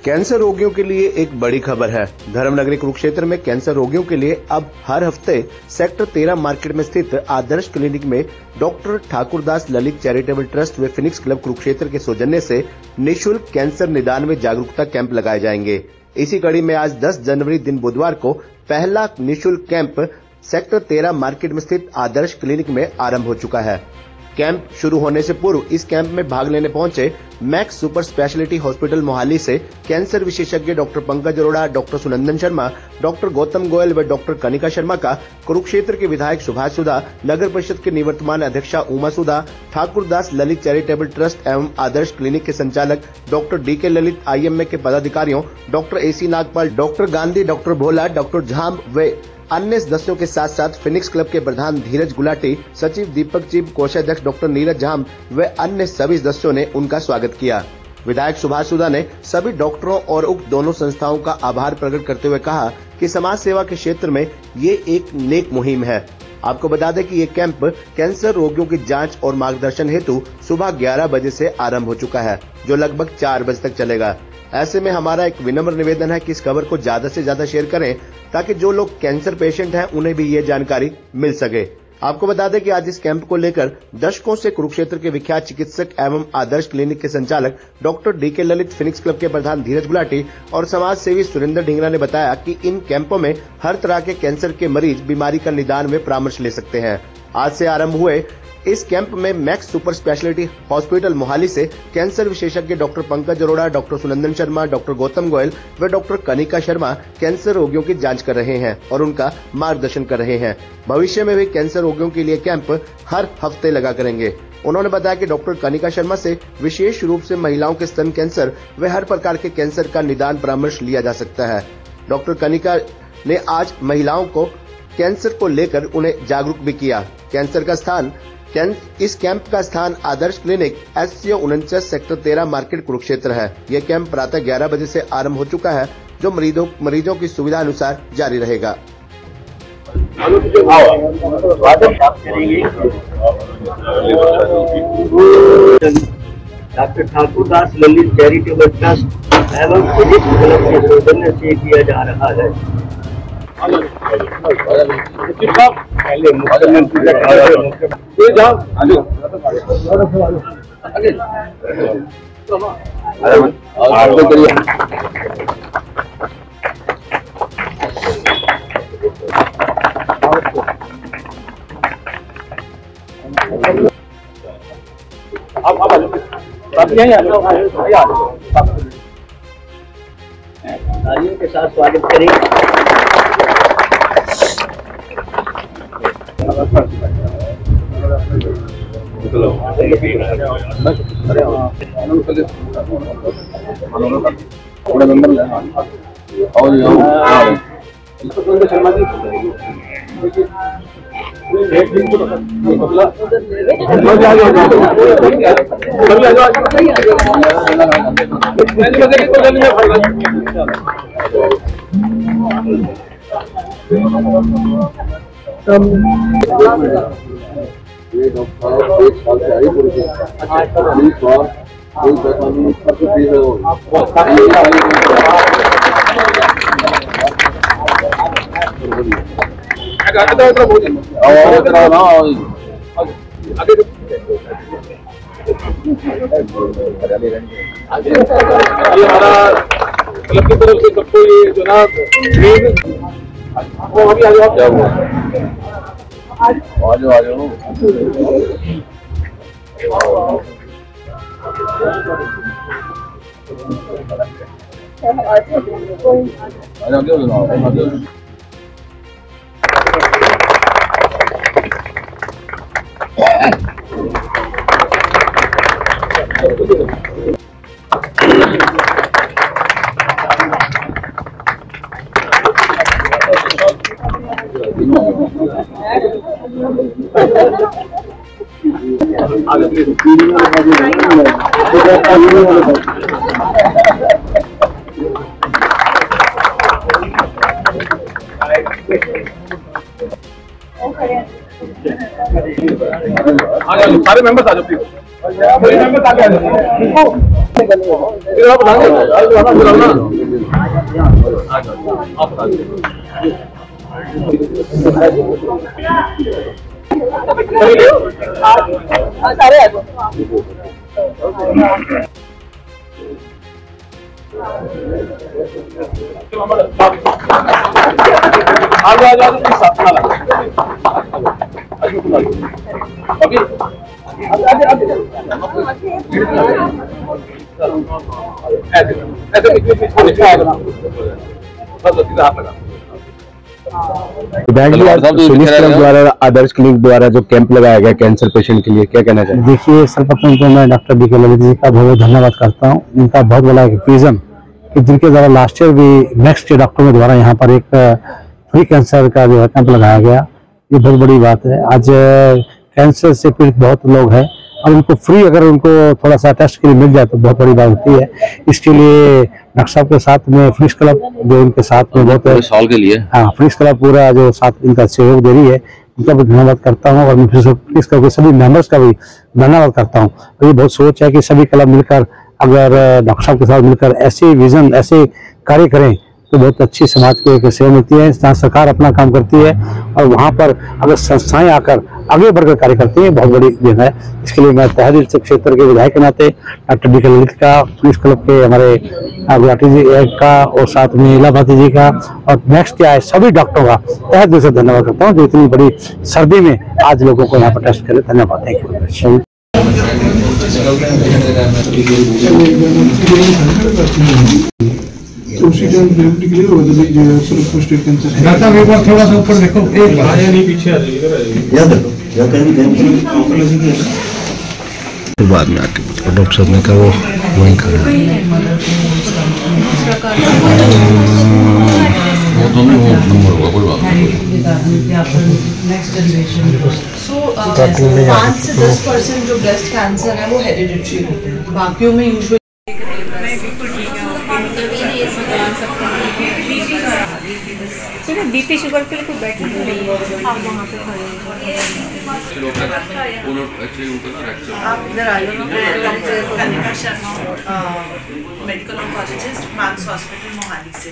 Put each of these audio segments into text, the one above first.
Cancer रोगियों के लिए एक बड़ी खबर है। धर्मनगरी कुरुक्षेत्र में कैंसर रोगियों के लिए अब हर हफ्ते सेक्टर 13 मार्केट में स्थित आदर्श क्लिनिक में doctor Thakurdas Lalit charitable trust व फिनिक्स क्लब कुरुक्षेत्र के सौजन्य से निःशुल्क कैंसर निदान में जागरूकता कैंप लगाए जाएंगे। इसी कड़ी में आज 10 जनवरी दिन बुधवार को पहला निःशुल्क कैंप सेक्टर 13 मार्केट में स्थित आदर्श क्लिनिक में आरंभ हो चुका है। कैंप शुरू होने से पूर्व इस कैंप में भाग लेने पहुंचे Max super speciality hospital Mohali से कैंसर विशेषज्ञ doctor Pankaj Arora, doctor Sunandan Sharma, doctor Gautam Goyal व डॉक्टर कनिका शर्मा का कुरुक्षेत्र के विधायक सुभाष सुधा, नगर परिषद के निवर्तमान अध्यक्षा उमा सुधा, ठाकुरदास ललित चैरिटेबल ट्रस्ट एवं आदर्श क्लिनिक के संचालक डॉक्टर डी.के. ललित, IMA के पदाधिकारियों doctor AC Nagpal, doctor Gandhi, doctor Bhola, doctor Jham व अन्य सदस्यों के साथ साथ फिनिक्स क्लब के प्रधान धीरज गुलाटी, सचिव दीपक चिब, कोषाध्यक्ष डॉक्टर नीरज झाम व अन्य सभी सदस्यों ने उनका स्वागत किया। विधायक सुभाष सुधा ने सभी डॉक्टरों और उक्त दोनों संस्थाओं का आभार प्रकट करते हुए कहा कि समाज सेवा के क्षेत्र में ये एक नेक मुहिम है। आपको बता दें कि ये कैंप कैंसर रोगियों की जांच और मार्गदर्शन हेतु सुबह 11 बजे से आरंभ हो चुका है, जो लगभग 4 बजे तक चलेगा। ऐसे में हमारा एक विनम्र निवेदन है कि इस खबर को ज्यादा से ज्यादा शेयर करें ताकि जो लोग कैंसर पेशेंट हैं उन्हें भी ये जानकारी मिल सके। आपको बता दें कि आज इस कैंप को लेकर दशकों से कुरुक्षेत्र के विख्यात चिकित्सक एवं आदर्श क्लिनिक के संचालक doctor D K. Lalit, Phoenix club के प्रधान धीरज गुलाटी और समाज सेवी सुरेंद्र ढींगरा ने बताया कि इन कैंपों में हर तरह के कैंसर के मरीज बीमारी का निदान में परामर्श ले सकते हैं। आज से आरंभ हुए इस कैंप में Max super speciality hospital Mohali से कैंसर विशेषज्ञ doctor Pankaj Arora, doctor Sunandan Sharma, doctor Gautam Goyal व डॉक्टर कनिका शर्मा कैंसर रोगियों की जांच कर रहे हैं और उनका मार्गदर्शन कर रहे हैं। भविष्य में भी कैंसर रोगियों के लिए कैंप हर हफ्ते लगा करेंगे। उन्होंने बताया कि डॉक्टर कनिका शर्मा से विशेष रूप से महिलाओं के स्तन कैंसर व हर प्रकार के कैंसर का निदान परामर्श लिया जा सकता है। डॉक्टर कनिका ने आज महिलाओं को कैंसर को लेकर उन्हें जागरूक भी किया। इस कैंप का स्थान Adarsh clinic SCO 49 sector 13 market Kurukshetra है। यह कैंप प्रातः 11 बजे से आरंभ हो चुका है, जो मरीजों की सुविधा अनुसार जारी रहेगा। Doctor Thakurdas Lalit charitable trust एवं फिनिक्स क्लब के सौजन्य से किया जा रहा है। पहले मुख्यमंत्री तालियों के साथ स्वागत करें। ये डॉक्टर एक साल से आई पूरी हमारा क्लब की तरफ से सबको ये जो ना वो अभी आ जाओ सारे मेंबर्स आ जाओ प्लीज। आप द्वारा आदर्श क्लिनिक द्वारा जो कैंप लगाया गया कैंसर पेशेंट के लिए, क्या कहना चाहिए? देखिए, सर्वप्रथम तो मैं डॉक्टर डी.के. ललित जी का बहुत धन्यवाद करता हूँ। इनका बहुत बड़ा विजन कि जिनके द्वारा लास्ट ईयर भी नेक्स्ट ईयर डॉक्टरों के द्वारा यहाँ पर एक फ्री कैंसर का जो है कैंप लगाया गया, ये बहुत बड़ी बात है। आज कैंसर से पीड़ित बहुत लोग हैं और उनको फ्री अगर उनको थोड़ा सा टेस्ट के लिए मिल जाए तो बहुत बड़ी बात होती है। इसके लिए डॉक्टर साहब के साथ में फ्रिश क्लब जो इनके साथ में बहुत साल के लिए फ्रिश क्लब पूरा जो साथ इनका सहयोग दे रही है, उनका भी धन्यवाद करता हूँ। और मैं फ्रिश क्लब के सभी मेंबर्स का भी धन्यवाद करता हूँ। तो ये बहुत सोच है कि सभी क्लब मिलकर अगर डॉक्टर साहब के साथ मिलकर ऐसे विजन ऐसे कार्य करें तो बहुत अच्छी समाज को एक सेवा मिलती है। जहाँ सरकार अपना काम करती है और वहाँ पर अगर संस्थाएं आकर आगे बढ़कर कार्य करती हैं, बहुत बड़ी देन है। इसके लिए मैं तहे दिल से क्षेत्र के विधायक के नाते डॉक्टर डी.के. ललित का, पुलिस क्लब के हमारे गुलाटी जी का और साथ में इलाहाबादी जी का और नेक्स्ट आए सभी डॉक्टरों का तहे दिल से धन्यवाद करता हूँ जो इतनी बड़ी सर्दी में आज लोगों को यहाँ पर टेस्ट करें। धन्यवाद, थैंक यू। तो उसी टाइम क्लियर हो जाए जो सिर्फ प्रोस्टेट कैंसर है। डॉक्टर एक बार थोड़ा सा ऊपर देखो, एक बार नहीं पीछे आ जाइए, याद रखो या कहीं ऑन्कोलॉजी की तो बाद में आके डॉक्टर साहब ने कहा वो वहीं खड़े वो तो नहीं, वो नंबर होगा, कोई बात नहीं। 5 से 10% जो ब्रेस्ट कैंसर है वो हेरिडिटरी होते हैं, बाकियों में यूजुअली बीपी शुगर के लिए कोई बैठे नहीं है, आप वहाँ पे खड़े आप इधर आ लो ना। Kanika Sharma, medical oncologist, Max hospital Mohali से।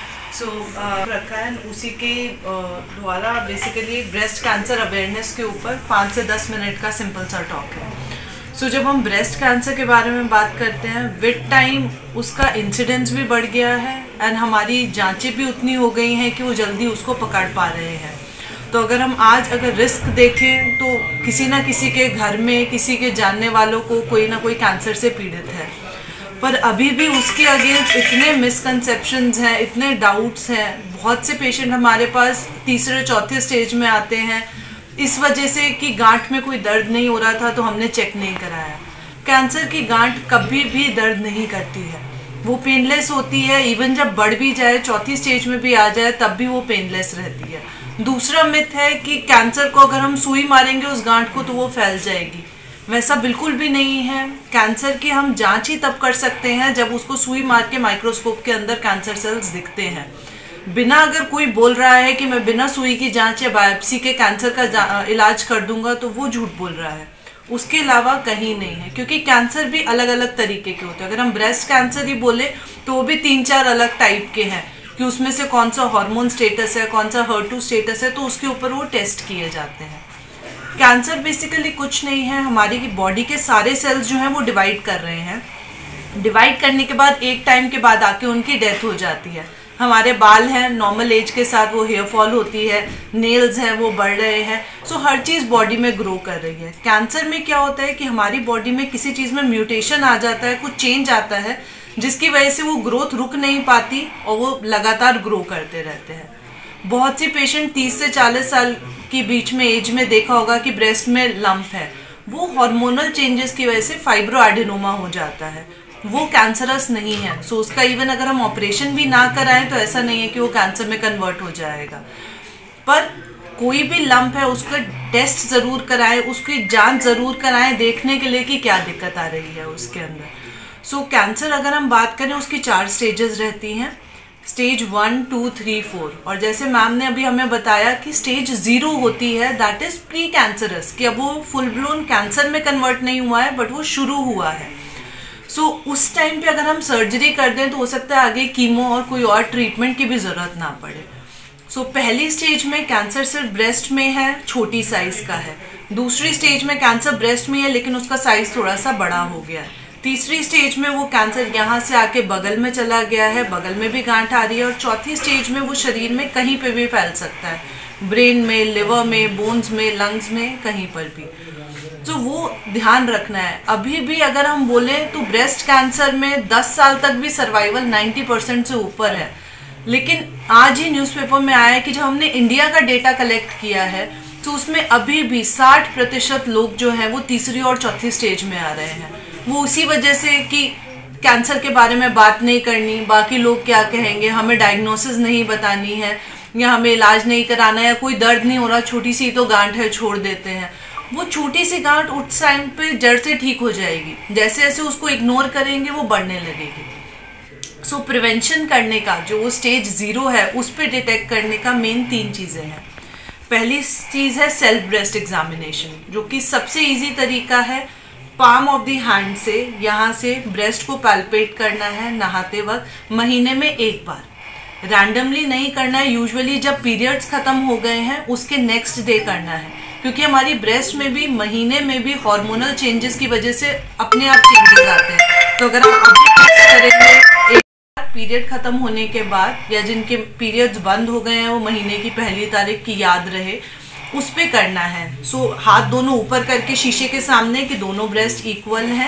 रखा है उसी के द्वारा बेसिकली ब्रेस्ट कैंसर अवेयरनेस के ऊपर 5 से 10 मिनट का सिंपल सा टॉक है। जब हम ब्रेस्ट कैंसर के बारे में बात करते हैं, विद टाइम उसका इंसिडेंस भी बढ़ गया है एंड हमारी जांचें भी उतनी हो गई हैं कि वो जल्दी उसको पकड़ पा रहे हैं। तो अगर हम आज अगर रिस्क देखें तो किसी ना किसी के घर में किसी के जानने वालों को कोई ना कोई कैंसर से पीड़ित है, पर अभी भी उसके अगेंस्ट इतने मिसकंसेप्शंस हैं, इतने डाउट्स हैं। बहुत से पेशेंट हमारे पास तीसरे चौथे स्टेज में आते हैं इस वजह से कि गांठ में कोई दर्द नहीं हो रहा था तो हमने चेक नहीं कराया। कैंसर की गांठ कभी भी दर्द नहीं करती है, वो पेनलेस होती है। इवन जब बढ़ भी जाए, चौथी स्टेज में भी आ जाए, तब भी वो पेनलेस रहती है। दूसरा मिथ है कि कैंसर को अगर हम सुई मारेंगे उस गांठ को तो वो फैल जाएगी, वैसा बिल्कुल भी नहीं है। कैंसर की हम जांच ही तब कर सकते हैं जब उसको सुई मार के माइक्रोस्कोप के अंदर कैंसर सेल्स दिखते हैं। बिना अगर कोई बोल रहा है कि मैं बिना सुई की जांच या बायोप्सी के कैंसर का इलाज कर दूंगा तो वो झूठ बोल रहा है, उसके अलावा कहीं नहीं है। क्योंकि कैंसर भी अलग अलग तरीके के होते हैं। अगर हम ब्रेस्ट कैंसर ही बोले तो वो भी 3-4 अलग टाइप के हैं कि उसमें से कौन सा हार्मोन स्टेटस है, कौन सा HER2 स्टेटस है, तो उसके ऊपर वो टेस्ट किए जाते हैं। कैंसर बेसिकली कुछ नहीं है, हमारी बॉडी के सारे सेल्स जो हैं वो डिवाइड कर रहे हैं। डिवाइड करने के बाद एक टाइम के बाद आके उनकी डेथ हो जाती है। हमारे बाल हैं, नॉर्मल एज के साथ वो हेयर फॉल होती है, नेल्स हैं वो बढ़ रहे हैं, सो हर चीज़ बॉडी में ग्रो कर रही है। कैंसर में क्या होता है कि हमारी बॉडी में किसी चीज़ में म्यूटेशन आ जाता है, कुछ चेंज आता है जिसकी वजह से वो ग्रोथ रुक नहीं पाती और वो लगातार ग्रो करते रहते हैं। बहुत सी पेशेंट 30 से 40 साल के बीच में एज में देखा होगा कि ब्रेस्ट में लंप है, वो हार्मोनल चेंजेस की वजह से फाइब्रोएडेनोमा हो जाता है, वो कैंसरस नहीं है। सो उसका इवन अगर हम ऑपरेशन भी ना कराएं तो ऐसा नहीं है कि वो कैंसर में कन्वर्ट हो जाएगा। पर कोई भी लंप है उसका टेस्ट ज़रूर कराएं, उसकी जांच ज़रूर कराएं देखने के लिए कि क्या दिक्कत आ रही है उसके अंदर। सो कैंसर अगर हम बात करें उसकी 4 स्टेजेस रहती हैं, स्टेज 1, 2, 3, 4। और जैसे मैम ने अभी हमें बताया कि स्टेज 0 होती है, दैट इज़ प्री कैंसरस, कि अब वो फुल ब्लोन कैंसर में कन्वर्ट नहीं हुआ है बट वो शुरू हुआ है। सो उस टाइम पे अगर हम सर्जरी कर दें तो हो सकता है आगे कीमो और कोई और ट्रीटमेंट की भी ज़रूरत ना पड़े। सो पहली स्टेज में कैंसर सिर्फ ब्रेस्ट में है, छोटी साइज़ का है। दूसरी स्टेज में कैंसर ब्रेस्ट में है लेकिन उसका साइज़ थोड़ा सा बड़ा हो गया है। तीसरी स्टेज में वो कैंसर यहाँ से आके बगल में चला गया है, बगल में भी गांठ आ रही है। और चौथी स्टेज में वो शरीर में कहीं पे भी फैल सकता है, ब्रेन में, लिवर में, बोन्स में, लंग्स में, कहीं पर भी। तो वो ध्यान रखना है। अभी भी अगर हम बोलें तो ब्रेस्ट कैंसर में 10 साल तक भी सर्वाइवल 90% से ऊपर है। लेकिन आज ही न्यूज़पेपर में आया है कि जब हमने इंडिया का डेटा कलेक्ट किया है तो उसमें अभी भी 60% लोग जो हैं वो तीसरी और चौथी स्टेज में आ रहे हैं। वो उसी वजह से कि कैंसर के बारे में बात नहीं करनी, बाकी लोग क्या कहेंगे, हमें डायग्नोसिस नहीं बतानी है या हमें इलाज नहीं कराना है, कोई दर्द नहीं हो रहा, छोटी सी तो गांठ है, छोड़ देते हैं। वो छोटी सी गांठ उस टाइम पे जड़ से ठीक हो जाएगी, जैसे जैसे उसको इग्नोर करेंगे वो बढ़ने लगेगी। सो प्रिवेंशन करने का जो स्टेज 0 है उस पर डिटेक्ट करने का मेन 3 चीज़ें हैं। पहली चीज़ है सेल्फ ब्रेस्ट एग्जामिनेशन, जो कि सबसे इजी तरीका है। पाम ऑफ द हैंड से यहाँ से ब्रेस्ट को पैल्पेट करना है नहाते वक्त, महीने में 1 बार। रैंडमली नहीं करना है, यूजुअली जब पीरियड्स ख़त्म हो गए हैं उसके नेक्स्ट डे करना है, क्योंकि हमारी ब्रेस्ट में भी महीने में भी हार्मोनल चेंजेस की वजह से अपने आप चेंजेस आते हैं। तो अगर हम अभी टेस्ट करेंगे पीरियड खत्म होने के बाद, या जिनके पीरियड्स बंद हो गए हैं वो महीने की पहली तारीख की याद रहे, उस पे करना है। सो हाथ दोनों ऊपर करके शीशे के सामने कि दोनों ब्रेस्ट इक्वल हैं,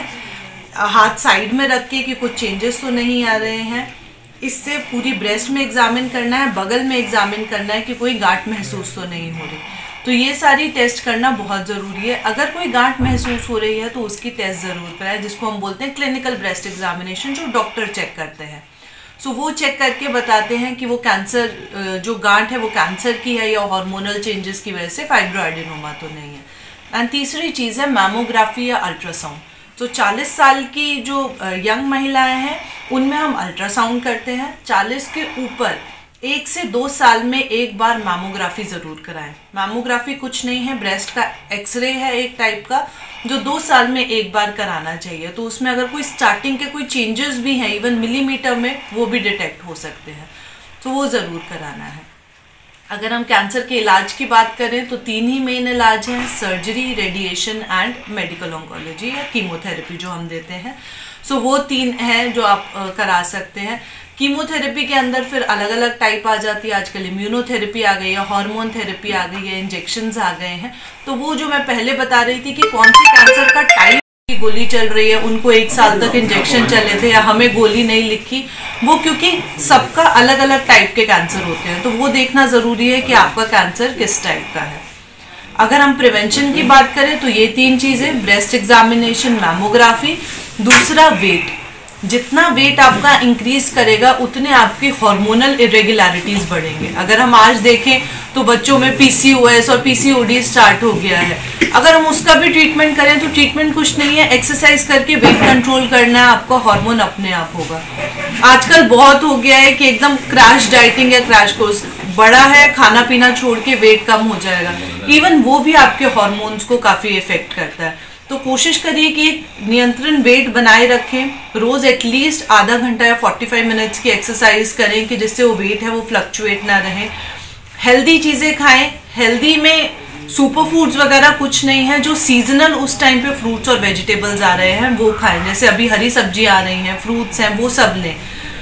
हाथ साइड में रख के कि कुछ चेंजेस तो नहीं आ रहे हैं। इससे पूरी ब्रेस्ट में एग्जामिन करना है, बगल में एग्जामिन करना है कि कोई गांठ महसूस तो नहीं हो रही। तो ये सारी टेस्ट करना बहुत ज़रूरी है। अगर कोई गांठ महसूस हो रही है तो उसकी टेस्ट ज़रूर कराएं, जिसको हम बोलते हैं क्लिनिकल ब्रेस्ट एग्जामिनेशन, जो डॉक्टर चेक करते हैं। सो वो चेक करके बताते हैं कि वो कैंसर, जो गांठ है वो कैंसर की है या हार्मोनल चेंजेस की वजह से फाइब्रोएडेनोमा तो नहीं है। एंड तीसरी चीज़ है मैमोग्राफी या अल्ट्रासाउंड। तो 40 साल की जो यंग महिलाएं हैं उनमें हम अल्ट्रासाउंड करते हैं। 40 के ऊपर 1 से 2 साल में 1 बार मैमोग्राफी ज़रूर कराएं। मैमोग्राफी कुछ नहीं है, ब्रेस्ट का एक्सरे है एक टाइप का, जो 2 साल में 1 बार कराना चाहिए। तो उसमें अगर कोई स्टार्टिंग के कोई चेंजेस भी हैं, इवन मिलीमीटर में, वो भी डिटेक्ट हो सकते हैं, तो वो ज़रूर कराना है। अगर हम कैंसर के इलाज की बात करें तो 3 ही मेन इलाज हैं, surgery, radiation and medical oncology या कीमोथेरेपी जो हम देते हैं। सो वो 3 हैं जो आप करा सकते हैं। कीमोथेरेपी के अंदर फिर अलग अलग टाइप आ जाती है। आजकल इम्यूनोथेरेपी आ गई है, हार्मोन थेरेपी आ गई है, इंजेक्शंस आ गए हैं। तो वो जो मैं पहले बता रही थी कि कौन सी कैंसर का टाइप की गोली चल रही है, उनको 1 साल तक इंजेक्शन चले थे या हमें गोली नहीं लिखी, वो क्योंकि सबका अलग अलग टाइप के कैंसर होते हैं। तो वो देखना ज़रूरी है कि आपका कैंसर किस टाइप का है। अगर हम प्रिवेंशन की बात करें तो ये 3 चीज़ें, ब्रेस्ट एग्जामिनेशन, मैमोग्राफी, दूसरा वेट। जितना वेट आपका इंक्रीज करेगा उतने आपकी हार्मोनल इरेगुलरिटीज बढ़ेंगे। अगर हम आज देखें तो बच्चों में PCOS और PCOD स्टार्ट हो गया है। अगर हम उसका भी ट्रीटमेंट करें तो ट्रीटमेंट कुछ नहीं है, एक्सरसाइज करके वेट कंट्रोल करना है, आपका हार्मोन अपने आप होगा। आजकल बहुत हो गया है कि एकदम क्रैश डाइटिंग या क्रैश कोर्स, बड़ा है खाना पीना छोड़ के वेट कम हो जाएगा, इवन वो भी आपके हार्मोन्स को काफ़ी इफेक्ट करता है। तो कोशिश करिए कि एक नियंत्रण वेट बनाए रखें, रोज़ एटलीस्ट आधा घंटा या 45 मिनट्स की एक्सरसाइज करें कि जिससे वो वेट है वो फ्लक्चुएट ना रहे। हेल्दी चीज़ें खाएं, हेल्दी में सुपर फूड्स वगैरह कुछ नहीं है, जो सीजनल उस टाइम पे फ्रूट्स और वेजिटेबल्स आ रहे हैं वो खाएं, जैसे अभी हरी सब्जी आ रही हैं, फ्रूट्स हैं, वो सब लें।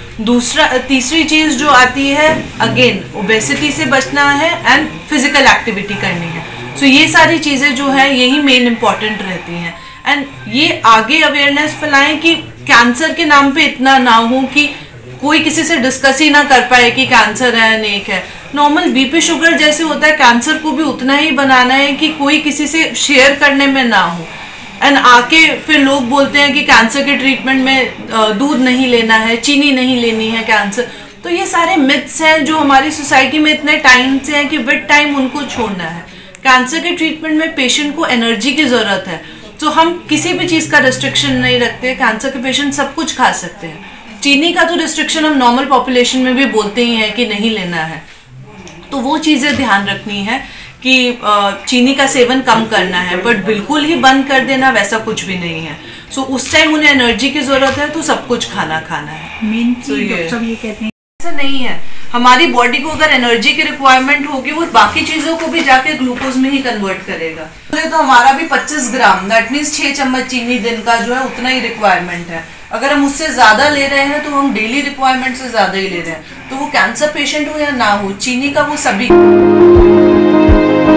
तीसरी चीज़ जो आती है, अगेन ओबेसिटी से बचना है एंड फिजिकल एक्टिविटी करनी है। सो ये सारी चीज़ें जो है यही मेन इंपॉर्टेंट रहती हैं। एंड ये आगे अवेयरनेस फैलाएं कि कैंसर के नाम पे इतना ना हो कि कोई किसी से डिस्कस ही ना कर पाए कि कैंसर है, नेक है। नॉर्मल BP शुगर जैसे होता है, कैंसर को भी उतना ही बनाना है कि कोई किसी से शेयर करने में ना हो। एंड आके फिर लोग बोलते हैं कि कैंसर के ट्रीटमेंट में दूध नहीं लेना है, चीनी नहीं लेनी है कैंसर। तो ये सारे मिथ्स हैं जो हमारी सोसाइटी में इतने टाइम से हैं कि विद टाइम उनको छोड़ना है। कैंसर के ट्रीटमेंट में पेशेंट को एनर्जी की ज़रूरत है, तो हम किसी भी चीज़ का रिस्ट्रिक्शन नहीं रखते। कैंसर के पेशेंट सब कुछ खा सकते हैं। चीनी का तो रिस्ट्रिक्शन हम नॉर्मल पॉपुलेशन में भी बोलते ही हैं कि नहीं लेना है, तो वो चीज़ें ध्यान रखनी है कि चीनी का सेवन कम करना है, बट बिल्कुल ही बंद कर देना वैसा कुछ भी नहीं है। सो उस टाइम उन्हें एनर्जी की जरूरत है तो सब कुछ खाना है मेन चीज सब ये कहते हैं ऐसा नहीं है। हमारी बॉडी को अगर एनर्जी की रिक्वायरमेंट होगी वो बाकी चीजों को भी जाके ग्लूकोज में ही कन्वर्ट करेगा। तो हमारा भी 25 ग्राम दैट मीन्स 6 चम्मच चीनी दिन का जो है उतना ही रिक्वायरमेंट है। अगर हम उससे ज्यादा ले रहे हैं तो हम डेली रिक्वायरमेंट से ज्यादा ही ले रहे हैं। तो वो कैंसर पेशेंट हो या ना हो, चीनी का वो सभी